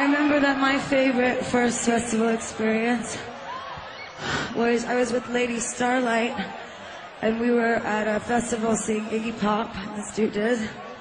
I remember that my favorite first festival experience was I was with Lady Starlight, and we were at a festival seeing Iggy Pop, this dude did.